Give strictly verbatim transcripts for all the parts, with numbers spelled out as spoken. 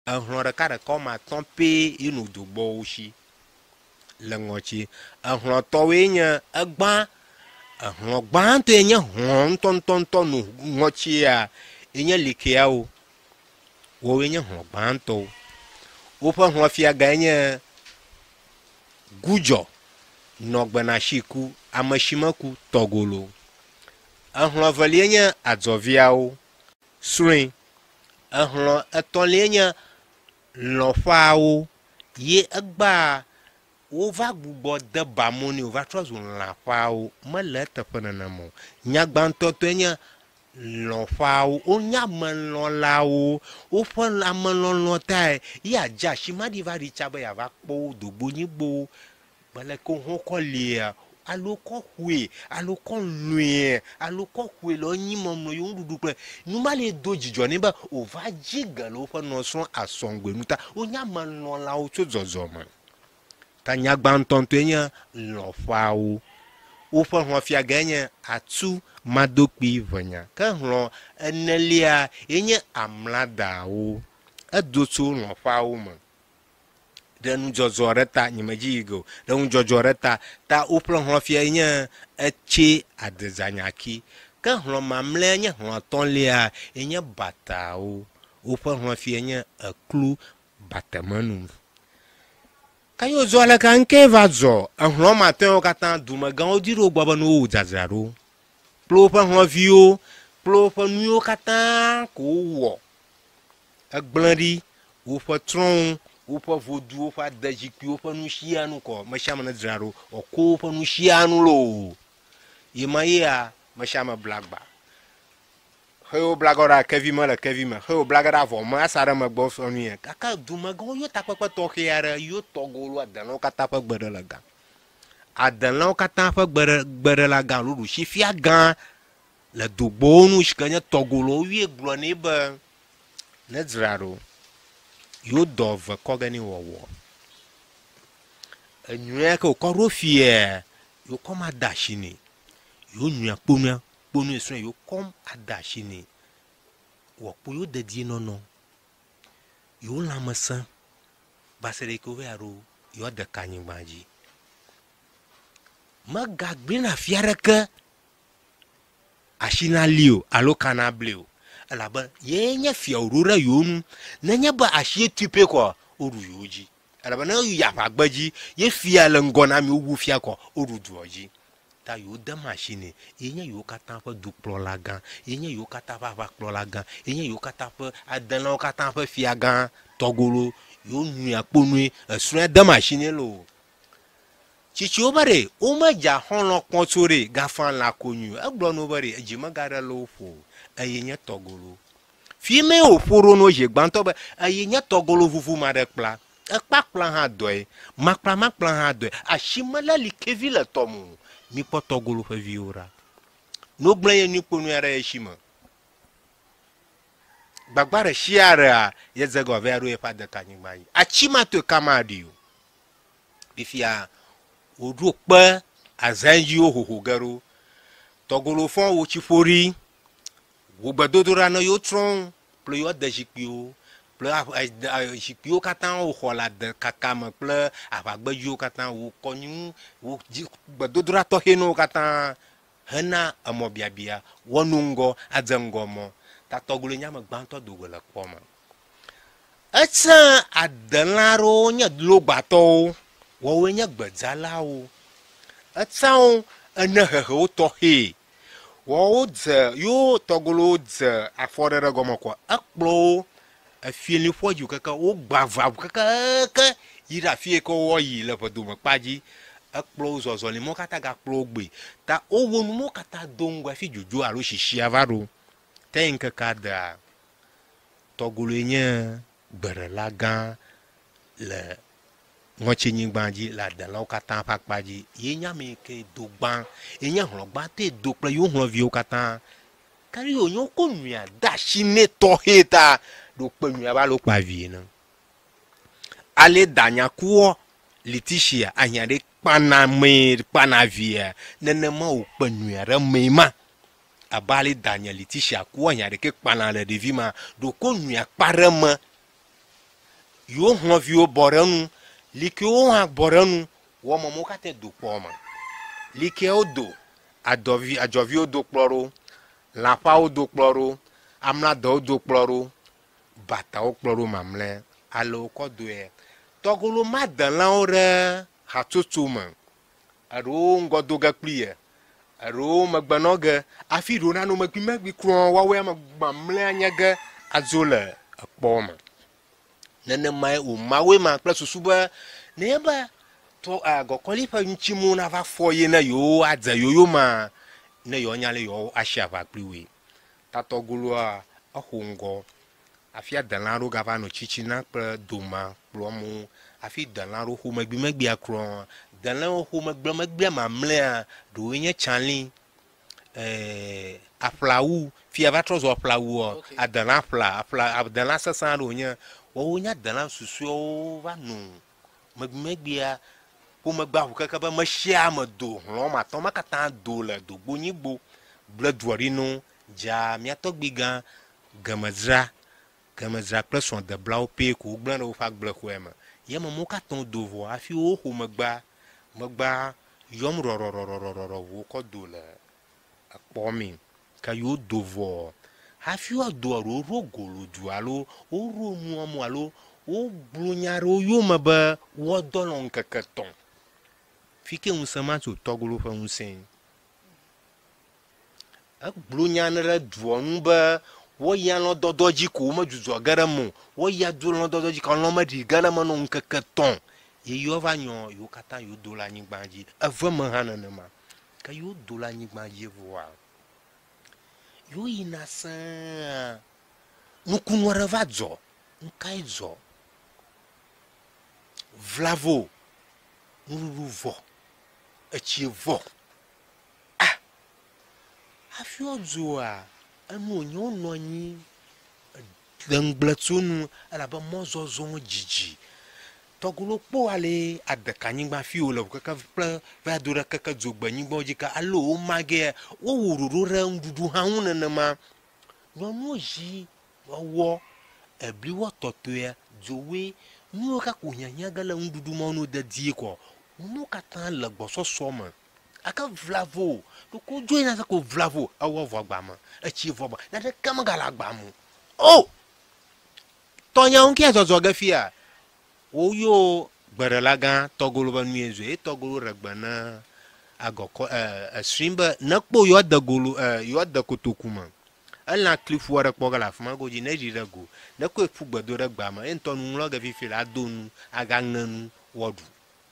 ehlo ɖeka ɖeka ma tɔn pe inu do gbɔ shi le ŋɔtsi ehlo tɔwoe nye egba ehlo gbãtɔ nye hlo ŋtɔ ŋtɔ ŋtɔ no ŋɔtsia enye likeawo wowe nye hlo gbãtɔ woƒe hlo fiaga nye gudzɔ nɔgbena shiku ameshimeku tɔgolo ehlo velie nye adzɔviawo srɔ̃e ehlo etɔlie nye lɔƒawo ye egba wo va gbugbɔ de bamoni wo va trɔ zu lãƒawo mele teƒe nenema o nyagbãtɔ tɔe nye lɔƒawo wonya amelɔlawo woƒe amelɔlɔ tae ya dza shimadi va ɖi tsa be ya va kpɔ dogbonyigbo bele ko ho kɔ lia alo kɔ hoe alo kɔ lue alo kɔ hoe le nyimɔmɔ yo nuɖuɖu kple numa le do dzidzɔ ne be o va dzi ge le woƒe nɔsrɔ̃ asɔŋgbenu ta wonya amelɔlawo tso zɔzɔme ta nyagbãtɔ nye lɔƒawo woƒe hlɔfiaga nye atu madokpi venya ke hlɔ enelia enye amladawo edo tso lɔƒawo me ɖe nudzɔdzɔ ɖe ta nyemedzi yi ge o ɖe nudzɔdzɔ ɖe ta ta woƒe hlɔfia nye etsi adezanyaki ke hlɔ mamlɛ nye hlɔtɔlia enye batawo woƒe hlɔfia nye eklu batemenu kayo zɔ le kanke va zɔ ehlɔ matɔwo katã dumegãwo di ɖo gbɔ be no wo dzadzraɖo kple woƒe hlɔviwo kple woƒe nuwo katã ko wɔ egblẽ ɖi woƒe trɔ̃wo woƒe voduwo ƒe ade zikpuiwo ƒe nusianu kɔ mesiame ne dzraɖo wòko woƒe nusianu lo yi me yea mesiame blagba hewo blagɔ ɖe kevi me le kevi me hewo blagɔ ɖe avɔ me asa ɖe megbe fɔnue kaka dumegãwo yo takpekpe tɔxɛ aɖe yo tɔgolo adelãwo katã ƒe gbe ɖe le gã adelãwo katã ƒe gbe ɖe gbe ɖe la gã lulu sifia gã le dogbowo nu si ke nye tɔgolo wie gblɔ nɛ be ne dzraɖo yo dɔ ve kɔ ge ne wɔwɔ enyuia ke wòkɔ ɖo fie yo kɔm ada asi nɛ yo nyuia kponua kponu esrɔ̃ yo kɔm ada asi nɛ wɔkpo yo dedie nɔnɔ yo lãmesẽ va se ɖe yike wo aɖo yo de ka anyigba dzi megagblẽna afi aɖeke asi nali o alo kana bli o elabe ye nye fiawo ɖo ɖe yo nu nenye be asi etuipe kɔ woɖu yo dzi elabe ne yi aƒagbe dzi ye fia le ŋgɔ na mi wowu fia kɔ woɖu duɔ dzi ta yo de machine ye nye yo katã ƒe dukplɔla gã ye nye yo katã ƒe aʋakplɔla gã ye nye yo katã ƒe adelãwo katã ƒe fia gã tɔgolo yo nua kponue esrɔ̃e de machine lo tsitsiwo be ɖe womedza xɔlɔ kpɔtso ɖe gafa la konyu egblɔ no be ɖe edzimega ɖe le wo ƒo eye nye tɔgolo fi me wòƒo ɖo no dze gbãtɔ be eye nye tɔgolo vuvu ma ɖe kpla ekpakpla hã dɔe makpla makpla hã dɔe asime le li kevi le tɔmo mi kpɔ tɔgolo ƒe viwo ɖa no gblẽ ye nukponu aɖe ye si me gbagba ɖe sia ɖea ye dze gɔ va ɖo yeƒe adeka anyigba dzi atsi ma to kama ɖi o fifia wòɖo kpe azãdziwo hoho ge ɖo tɔgolo fɔ wo tsi ƒoɖi wo gbedodoɖa ne yo trɔ̃ kple yo de zikpuiwo kple zikpuiwo katã wo xɔ le ade kaka me kple aʋagbedziwo katã wo kɔnyu wo gbedodoɖa tɔxɛ newo katã hena emɔ biabia wɔnu ŋgɔ adze ŋgɔ mɔ ta tɔgolo nyame gbãtɔ dogo le kpɔ me etsẽ adelã aɖewo nye logbatɔwo wɔwoe nye gbedzalawo etsãwo ene hehewo tɔxɛ wɔwo dze yo tɔgolo dze afɔ ɖe ɖe gɔme kɔ ekplɔwo efieli ƒɔ dzi keke wo gba va keke yi ɖe afi yike wɔ yi le ʋedome kpa dzi ekplɔwo zɔzɔli mɔ katã gakplɔwo gbe ta wowɔ nu mɔ katã do ŋgɔ hafi dzodzo alo shishia va ɖo te yi ŋkeke dea tɔgolo nye gbeɖela gã le ŋɔtsinyigba dzi le adelãwo katã ƒe akpa dzi ye nye ame yike do gbã ye nye hlɔ̃gbã te do kple yo hlɔ̃viwo katã kari yo nyo ko nuya da asi ne tɔxɛ ta ɖo kpe nuya va lo kpa vie ne ale danyakuwɔ litisia anya ɖe kpana me kpana via nenema wo kpe nuya ɖe me ma abe ale danya litisia kuwɔ anya ɖeke kpana le ɖevi ma ɖo ko nuya kpa ɖe me yo hlɔviwo bɔ ɖe nu likewo hã bɔ ɖe nu wɔ mɔmɔ katã do kpɔ me likewo do adɔvi adzɔviwo do kplɔ ɖo lãƒawo do kplɔ ɖo amladewo do kplɔ ɖo batawo kplɔ ɖo mamlɛ ale wokɔ doe tɔgolo ma delãwo ɖe hatsotso me eɖewo ŋgɔdo ge kpli ye eɖewo megbenɔ ge afi ɖewo nano megbi megbi krɔ woawoe mamlɛa nye ge adzo le ekpɔ me nenemae wo mawoe ma kple susu be ne be to agɔkɔli ƒe ŋtsimu na va fɔ ye ne yewo adze yoyo ma ne yewo nya le yewo asi aʋa kpli woe tatɔgoloa exɔ ŋgɔ afia delã ɖo gava nɔ tsitsina kple doma kplɔmo afi delã ɖo xɔ megbi megbia krɔ delãwo xɔ megble megbia mamlɛa ɖewoe nye tsali eh, aƒlawu fia va trɔ zɔ aƒlawu adelã aƒla aƒla adelã sesẽ aɖewo nye wowo nya delã susuewo va nɔ megbi megbia ƒo megbe aʋu keke be mesia me do hlɔ ma tɔ ma katã do le dogbo nyigbo ble duɔɖinu dza mia tɔgbi gã gemedzra gemedzra kple srɔ̃ deblawo pe ko gblẽ ɖe woƒe agblexɔe me ye memewo katã do vɔ hafi wo xɔ megba megba yɔm rɔrɔrɔrɔrɔrɔ wokɔ do le ekpɔ mi ke yewo do vɔ hafi woado aɖewo ɖo golo du alo woɖo nuɔmo alo wogblɔ nya ɖewo yome be woadɔ lɔ ŋkeke tɔ̃ fi ke ŋusẽ ma tso tɔgolo ƒe ŋusẽ egblɔ nya ne ɖe duɔ nu be woya lɔ dɔdɔ dzi ko womedzudzɔ ge ɖe me woya do lɔ dɔdɔ dzi ko lɔ meɖi ge ɖe me nɔ ŋkeke tɔ̃ ye yewo va nyɔ yewo katã yewo do le anyigba dzi eve me hã nenema ke yewo do le anyigba dzi vɔa yewo yina sẽa nukunu aɖe va dzɔ nukae dzɔ vlavo nuɖuɖu vɔ etsi vɔ ah hafi wodzoa enu wònye wonɔ anyi le ŋgblẽtsonu elabe mɔzɔzɔ dzidzi tɔgolo kpɔ ale adekanyigba fi wo le keke kple va do ɖe keke dzogbenyigbawo dzi ka alo wo magea wowɔ ɖoɖo ɖe ŋuɖuɖu hã ŋu nenema nyɔnuwo zi wɔwɔ ebli wɔ tɔtɔe dzowoe nuwo kako hiahiã ge le ŋuɖuɖu ma no de die kɔ nuwo katã le gbɔsɔsɔ me ake vlavo ɖoko dzo yina se ko vlavo ewɔ vɔ agba me etsi vɔ ba naneke megale agba me o tɔnyawo ŋkea zɔzɔ ge fia woyo gbeɖela gã tɔgolo be nue zoe tɔgolo ɖe gbe ne agɔkɔ esri be ne kpɔ yewo de golo yewo de kotoku me elã klifu aɖe kpɔ ge le afi ma godzi ne ɖi ɖe go ne koe ƒu gbedo ɖe gbea me ye ŋutɔ nuŋlɔ ge fifi le ado nu agaŋe nu wɔɖu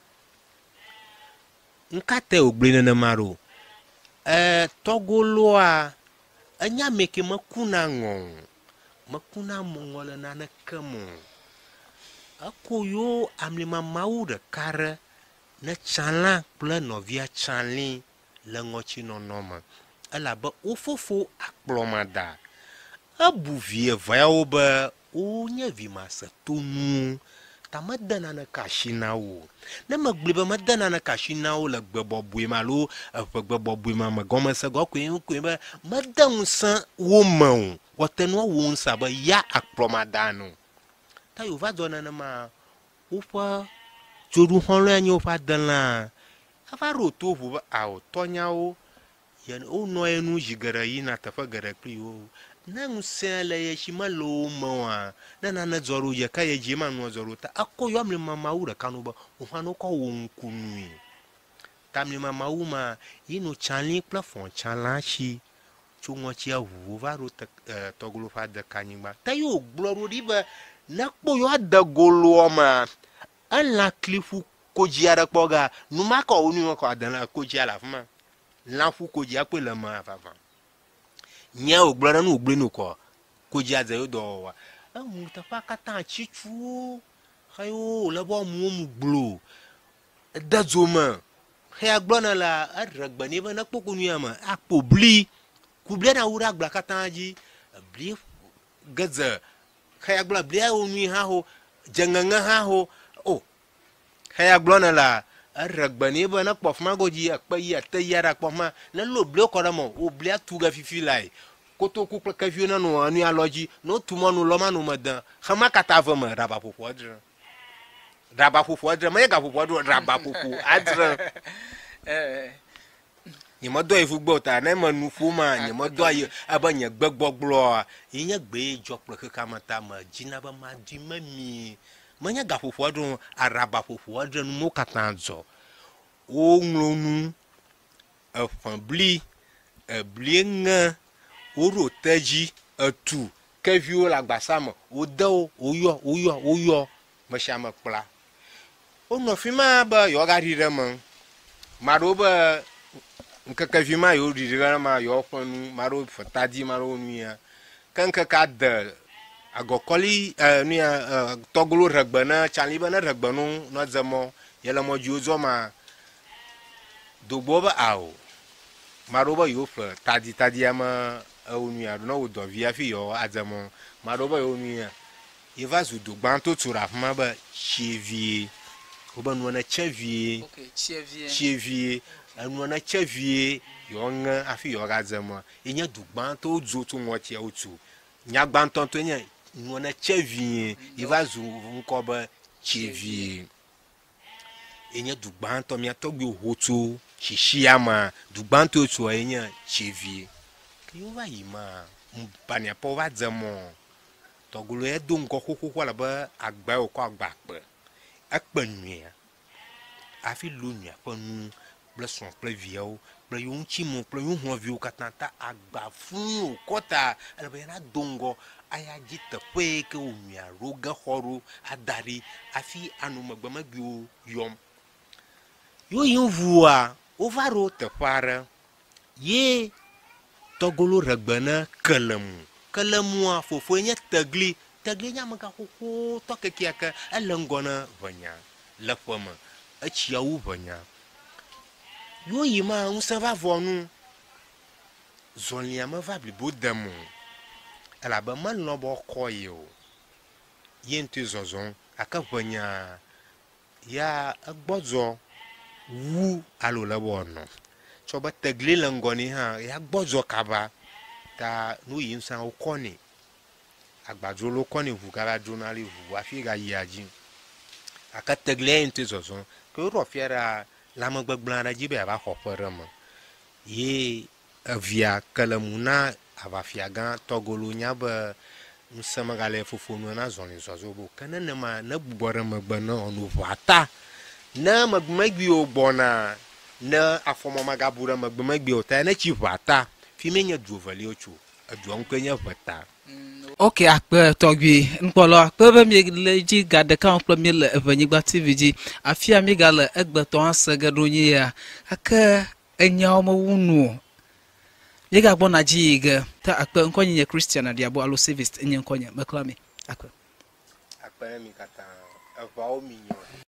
nkate wògblẽ nenema ɖo eh, tɔgoloa enya me ke mekuna ŋɔ mekuna mɔŋɔ le naneke me eko yo amlimamawu ɖeka ɖe ne tsãla kple nɔvia tsãli le ŋɔtsinɔnɔ me elabe wo fofo akplɔma da ebu vie eveawo be wonye vimasetonu ta mede naneke asi na wo ne megblẽ be mede naneke asi na wo le gbe bɔbɔe me alo eƒe gbe bɔbɔe me me gɔmese gɔ koe koe be mede ŋusẽ wo me o wɔte nua wo ŋusẽ be ya akplɔma da no ta yewo va dzɔ nenema woƒe dzoɖuxɔlɔe nye woƒe adelã ava ɖo to ʋu be awɔ tɔnyawo wonɔ ye nu zi geɖe yina teƒe geɖe kpli wo ne ŋusẽ le ye si mele wo me oa ne nane dzɔ ɖo ye ka ye dzi ma nua dzɔ ɖo ta ekɔ yɔ amlimamawu ɖeka no be wohã no kɔ wo ŋkunui ta amlimamawu ma yi no tsãli kple fɔtsãla si tso ŋɔtsia ʋuwo va ɖo tɔgolo ƒe adekanyigba ta ye wògblɔ ɖo ɖi be ne kpɔ yewo ade goloa ma elã klifu kodzi aɖe kpɔ ga numa kɔ wo nume kɔ adelã kodzia le afi ma lãƒu kodzia kpe le me vava nya wògblɔ ɖe nu wògblẽ no kɔ kodzia dze yo dɔwɔwa eŋu teƒea katã tsitsuwo hewo wòle be amewo mu gblo de dzo me heya gblɔ ne la eɖe gbe nɛ be ne kpɔ konuya me akpɔ bli kublia na wu ɖe agblea katã dzi bli gedze heya gblɔ blia wo nui hã ho dzeŋeŋe hã ho o heya gblɔ ne la eɖe gbe nɛ be ne kpɔ afi ma godzi ekpe yi ete yi aɖe kpɔ ma ne lo blia kɔ ɖe me wo blia tu ge fifi lae kotoku kple keviwo ne no enu alɔ dzi no tumɔ nu lɔma nu me de xema kata ve me ɖaba ƒoƒo adre ɖaba ƒoƒo adre me ye ga ƒoƒo adre ɖaba ƒoƒo adre nye me dɔ yevu gbɔ ta ne me nu ƒom a nye me dɔ ayi abe nye gbegbɔgblɔ yi nye gbe dzɔ kple xexea me ta me dzina be ma di me mi me nye ga ƒoƒo adre araba ƒoƒo adre nu mo katã dzɔ wo ŋlɔ nu eƒe bli ebli ŋe woro tedzi etu keviwo le agbasa me wo de wo woyɔ woyɔ woyɔ me sia me kpla wonɔ fi ma be yewoaɖi ɖe me maɖewo be ŋkekevi ma yewo ɖiɖi ɖe ma yewo ƒe nu maɖewo ƒe tadi maɖewo nu ya ke ŋkekea de agɔkɔli nuya tɔgolo ɖegbe ne tsali be ne ɖegbe no ne dze mɔ ye le mɔ dzi wozɔ ma dogbo be awo maɖewo be yewo ƒe tadi tadia me ewo nu ya ne wo dɔ vi hafi yewo adze mɔ maɖewo be yewo nu ya ye va zu do gbãtɔ tso ɖe afi ma be tsie wobe nua ne tse vie tsie vie enua ne tse vie yewo ŋe hafi yewo gadze mɔ ye nye du gbãtɔ dzo tso ŋɔtia wotso nyagbãtɔ to nye nua ne tse vie ye va zu ŋkɔ be tsie vie ye nye du gbãtɔ mia tɔgbiwo ho tso shishia ma du gbãtɔ tso ye nye tsie vie ke yewo va yi ma baniapɔ va dze mɔ tɔgolo ye do ŋgɔ xoxoxo le be agba wòkɔ agba kpe ekpe nyuia hafi lo nyuia ƒe nu kple srɔ̃ kple viawo kple yewo ŋutsimo kple yewo hlɔ̃viwo katã ta agba fũu wòkɔ ta ele be yena do ŋgɔ aya dzi teƒe yi ke wo nyuia ɖo ge xɔ ɖo ada ɖi hafi anɔ megbe megbiwo yɔm yewo yi ʋua wova ɖo teƒe aɖe ye tɔgolo ɖegbe ne kelemu kelemua fofoe nye tegli tegli nye amega xoxo tɔ kekea ke ele ŋgɔ ne ʋenya le ƒe me etsiawu ʋenya yewo yi ma ŋusẽ va vɔ nu zɔlia me va blibo dem o elabe melɔ be kɔ yi o ye ŋutɔe zɔzɔm gake ʋenya ya egbɔdzɔ wu alo le be wòanɔ tsɔ be tegli le ŋgɔ nɛ hã ya gbɔdzɔ kaba ta nu yi ŋusẽ wokɔ nɛ agbadzro kɔ nɛ ʋu kaba dzona li ʋu hafi gayia dzi gake teglia ye ŋutɔe zɔzɔm ke woɖɔ fia ɖa lãmegbegblẽ aɖe dzi be yeava xɔ ƒe ɖe me ye evia ke le mu na aʋafia gã tɔgolo nya be ŋusẽ megale fofo nu na zɔli zɔzɔ bo ke nenema ne gbugbɔ ɖe megbe ne ɔno ʋua ta ne megbemegbiwo gbɔna ne afɔmɔ magabu ɖe megbemegbiwo ta ne tsi ʋua ta fi mi nye du eveliwo tso edua ŋkoe nye ʋeta. Ok, akpe tɔgbi nkpɔlɔ akpe be mi le dzi ga ɖeka kple mi le Evenyigba T V dzi afia mi ga le egbetɔ ase ge ɖo nyi ya ake enyawo me wu nu mi ga gbɔna dzi yi ge ta akpe ŋkɔ nye Christian Adiabo alo Savist enye ŋkɔ nye mekla mi akpe akpe mi katã eʋawo mi nyo